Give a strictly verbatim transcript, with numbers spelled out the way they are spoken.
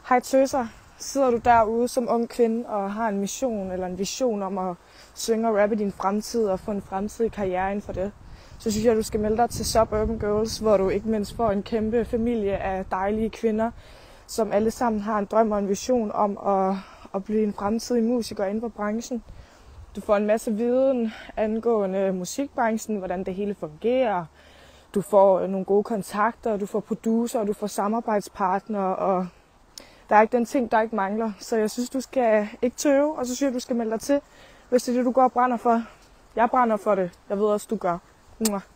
Hej tøser, sidder du derude som ung kvinde og har en mission eller en vision om at synge og rappe din fremtid og få en fremtidig karriere inden for det, så synes jeg, at du skal melde dig til Suburban Girls, hvor du ikke mindst får en kæmpe familie af dejlige kvinder, som alle sammen har en drøm og en vision om at, at blive en fremtidig musiker inden for branchen. Du får en masse viden angående musikbranchen, hvordan det hele fungerer. Du får nogle gode kontakter, du får producer, du får samarbejdspartnere, og der er ikke den ting, der ikke mangler. Så jeg synes, du skal ikke tøve, og så synes jeg, du skal melde dig til, hvis det er det, du går og brænder for. Jeg brænder for det. Jeg ved også, du gør. Mwah.